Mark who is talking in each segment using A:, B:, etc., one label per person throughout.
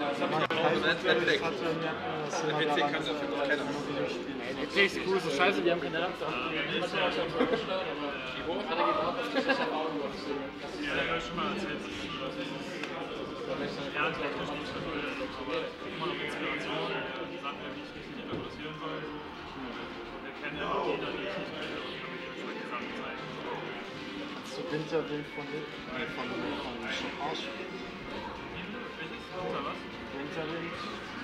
A: PC ist cool, so scheiße, die haben keine Lampe. Ja, schon mal erzählt. Ja, technisch nicht so viel, aber immer noch Inspiration, Sachen, die ich richtig interpretieren soll. Wir kennen ja auch jeder, die ich nicht kenne, und kann mir die Sachen zeigen.
B: Hast du Winterwind von Chopin spielen?
A: Welches? Unter was?
B: Winterwind.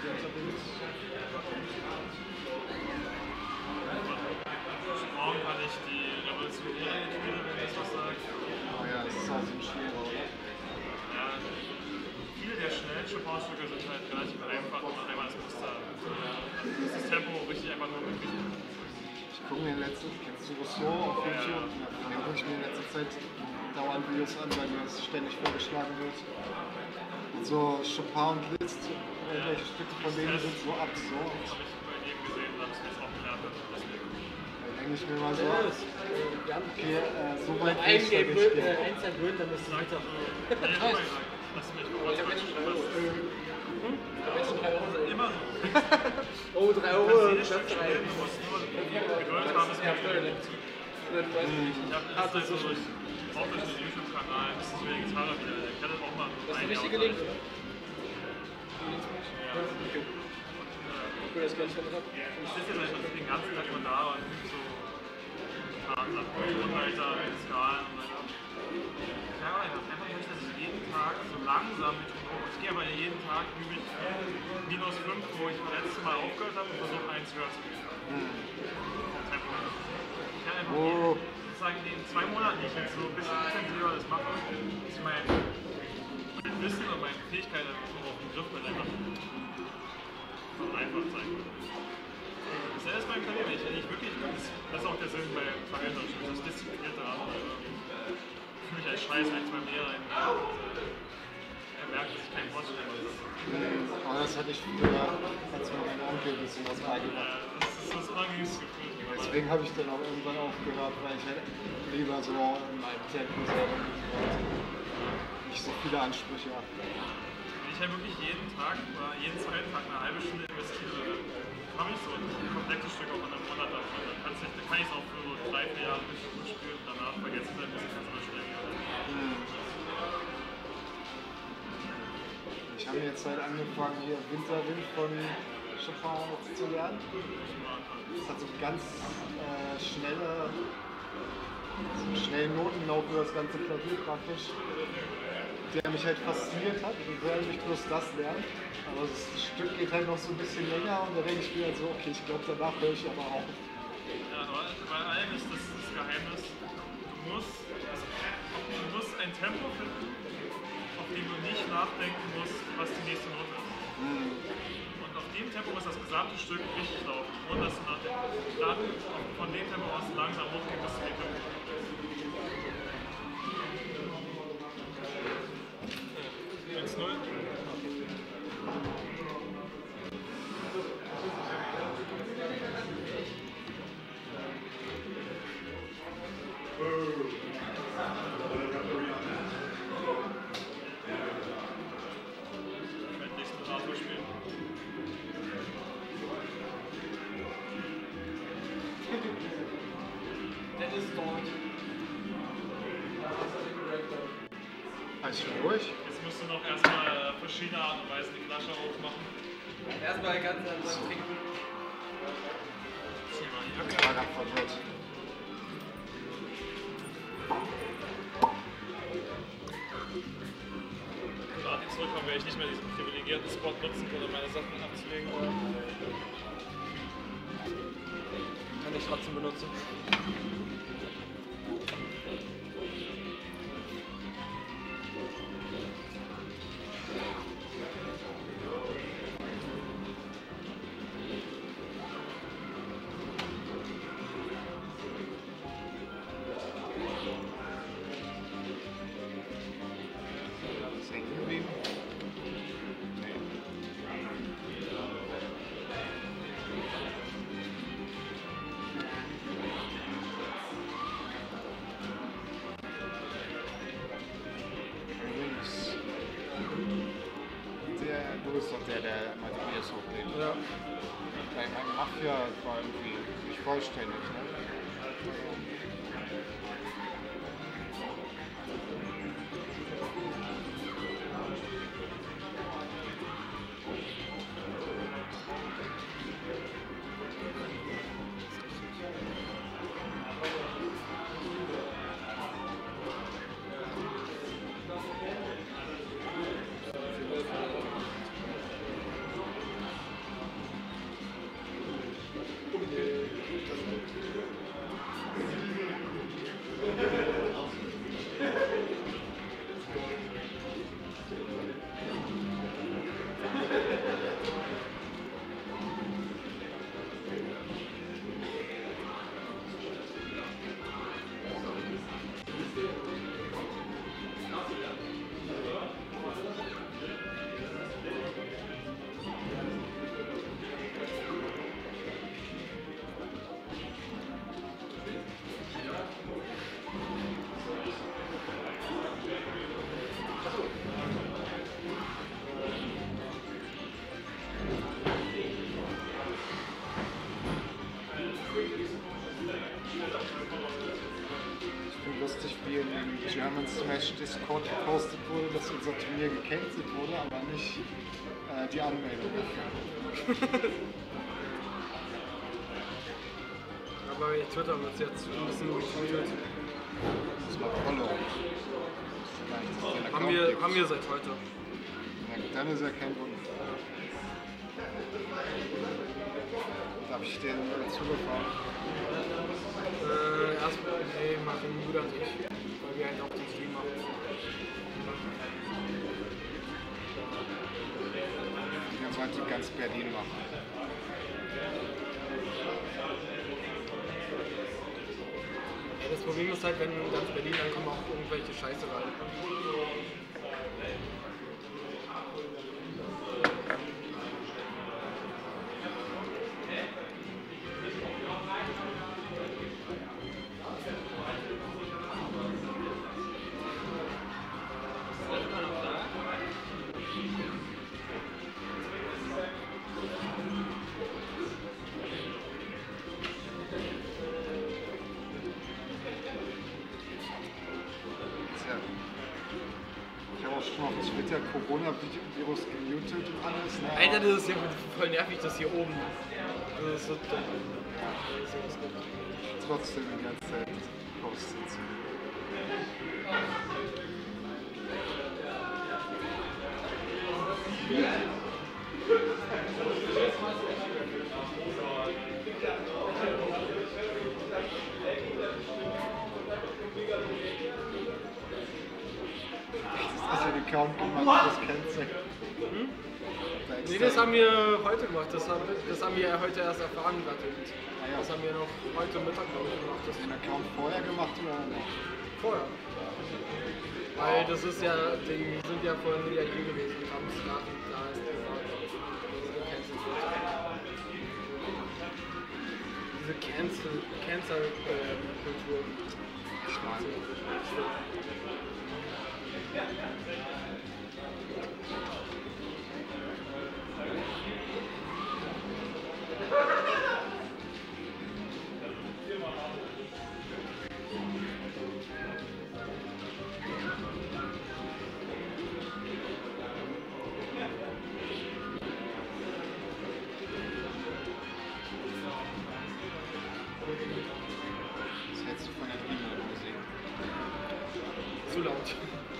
A: Morgen kann ich die revolutionäre Spiele, wenn das was sagt.
B: Oh ja, das ist auch so ein schwerer, oder?
A: Ja, viele der schnellen Chopin-Stücke sind halt relativ einfach und dann einmal das Muster. Das ist das Tempo richtig einfach nur mit.
B: Ich gucke mir in letzter Zeit, kennst du Rousseau auf YouTube? Ja. Da gucke ich mir in letzter Zeit dauernd Videos an, weil mir das ständig vorgeschlagen wird. Und so Chopin und Liszt, welche Stücke von denen sind so absurd.
A: Habe ich bei jedem gesehen, dass ich das auch gelernt habe.
B: Da denke ich mir mal so, okay, so weit
C: ein
B: ist
C: Game
B: nicht gehen.
C: eins gewöhnt, dann ist es weiter.
A: Lass mich kurz immer so.
C: Oh, 3 Euro.
A: Ich muss nur Geduld haben, es ich habe das so durch den YouTube-Kanal, das ist wegen Gitarre wieder. Ich hatte auch mal
C: Das ist der richtige Link. Ich das gleich schon ab.
A: Ich sitze jetzt einfach den ganzen Tag immer da und so Tonleiter, Skalen und so. Ja, einfach möchte, dass ich jeden Tag so langsam mit ich gehe aber jeden Tag übe ich -5, wo ich das letzte Mal aufgehört habe und versuche 1 höher zu gehen. Ich kann einfach sozusagen in den 2 Monaten, die ich jetzt so ein bisschen intensiver das mache, ist mein Wissen und meine Fähigkeit auf den Griff mit einfach einfach zeigen. Das ist beim Klavier, wenn ich wirklich, das ist auch der Sinn bei Klavierunterricht, das disziplinierte Art. Ich fühle mich als Scheiß, wenn ich beim Lehrer merkt, dass ich keinen Fortschritt habe.
B: Aber das hatte ich früher, als mir mein Onkel ein bisschen was beigebracht.
A: Das ist das unangenehmste Gefühl.
B: Deswegen habe ich dann auch irgendwann aufgehört, weil ich halt lieber so in meinem Tempo selber nicht so viele Ansprüche habe.
A: Wenn ich halt wirklich jeden Tag oder jeden zweiten Tag eine halbe Stunde investiere, dann habe ich so ein komplettes Stück auch in einem Monat davon. Dann kann ich es auch für so 3, 4 Jahre richtig gut spielen. Danach vergesse ich es ein bisschen, ganz schnell wieder.
B: Ich habe jetzt halt angefangen, hier Winterwind von Chopin zu lernen. Das hat so ganz schnellen Notenlauf über das ganze Klavier praktisch, der mich halt fasziniert hat. Ich will nicht bloß das lernen, aber das Stück geht halt noch so ein bisschen länger und da denke ich mir halt so, okay, ich glaube, danach höre ich aber auch.
A: Ja, aber bei allem ist das Geheimnis, du musst ein Tempo finden, auf dem du nicht nachdenken musst, was die nächste Note ist. Und auf dem Tempo muss das gesamte Stück richtig laufen, ohne dass du nachdenkst. Dann von dem Tempo aus langsam hochgehen, bis du den Tempo hast. 1-0.
B: Ist schon durch?
A: Jetzt musst du noch erstmal verschiedene Art und Weise die Flasche aufmachen.
C: Erstmal ganz langsam trinken.
A: Zieh mal die
B: Ich
A: Jacke.
B: war gerade verwirrt.
A: Wenn Martin zurückkommt, werde ich nicht mehr diesen privilegierten Spot nutzen können, um meine Sachen abzulegen.
C: Kann ich trotzdem benutzen.
B: ist doch der immer die Videos hochlädt.
C: Ja.
B: Bei Mafia war irgendwie nicht vollständig, ne? Lustig, wie in dem German Smash Discord gepostet wurde, dass unser Turnier gecancelt wurde, aber nicht die Anmeldung dafür.
C: Aber bei Twitter haben wir uns jetzt ein bisschen retweetet.
B: Das war Follow.
C: Haben wir seit heute.
B: Ja, dann ist ja kein Wunder. Darf ich den zugefahren?
C: Erstmal, nee, Martin Bruder und ich, weil wir halt auch den Stream machen.
B: Die ganze Zeit in ganz Berlin machen.
C: Ja, das Problem ist halt, wenn ganz Berlin ankommen, auch irgendwelche Scheiße rein.
B: Ich habe auch schon auf Twitter Corona-Virus gemutet und alles. Ne?
C: Alter, das ist ja voll nervig, das hier oben. Das ist so dumm.
B: Trotzdem die ganze Zeit postet. Hast du den Account gemacht, das Kennzeichen?
C: Nee, das haben wir heute gemacht. Das haben wir heute erst erfahren gerade.
B: Ja.
C: Das haben wir noch heute Mittag glaube ich, gemacht.
B: Hast du den Account vorher gemacht oder noch?
C: Vorher. Weil das ist ja, die sind ja vorhin ja hier gewesen und haben es gerade da ist gesagt, dass es gecancelt wird. Diese Cancel-Kultur.
B: Ich meine. Was hältst du von der Dreamworld-Musik?
C: Zu laut.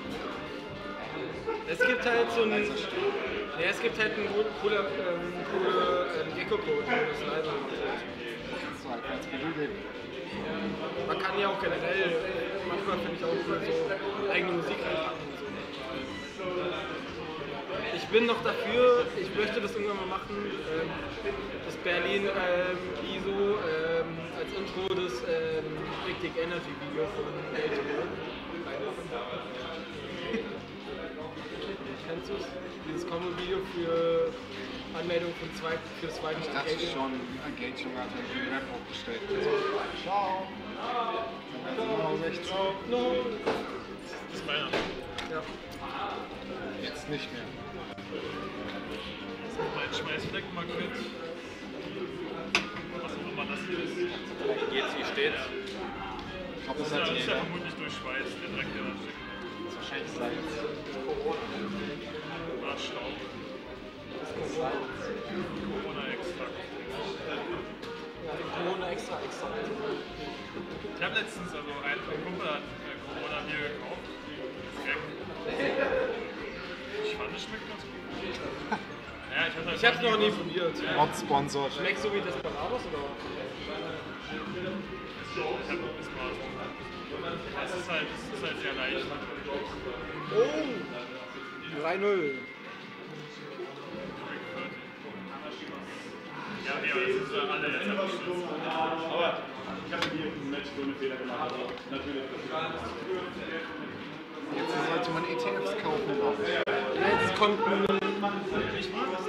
C: Es gibt halt so einen. Ja, es gibt halt einen cooler Gecko-Code, wo das leiser wird.
B: So halt als Melodie.
C: Man kann ja auch generell, manchmal finde ich auch cool, so eigene Musik reinpacken und so. Ich bin noch dafür, ich möchte das irgendwann mal machen, das Berlin ISO als Intro des Big Dick Energy Video von Gatorade reinmachen. Kennst du es? Dieses Combo-Video für Anmeldung für das zweite
B: Ich dachte schon, Engagement hat den Rap hochgestellt. Ciao! Dann werden sie noch 16.
C: No.
A: Das ist meiner.
C: Ja.
B: Jetzt nicht mehr.
A: Mein Schmeißfleck markiert. Was auch immer das hier ist.
C: Jetzt, wie steht's?
B: Ich glaube, das
A: Das
B: hat
A: ist ja vermutlich durch Schweiß, der Dreck, der da steckt.
B: wahrscheinlich Salz.
A: Oder Staub. Corona-Extrakt.
C: Corona extra.
A: Ich habe letztens, also ein Kumpel hat Corona-Bier gekauft. Ich fand, es schmeckt ganz gut. Ja,
C: Ich hab's noch nie probiert.
B: Not sponsored.
C: Schmeckt so wie Desperados oder?
A: Ich hab das mal so. Es ist halt sehr leicht.
C: Oh! 3-0.
A: Ja, das ist ja alle jetzt abgeschlossen.
D: Aber ich habe hier im Match so eine Fehler gemacht. Also natürlich.
B: Jetzt sollte man ETFs kaufen, glaube ich.
C: Jetzt kommt ein
A: Ich mag das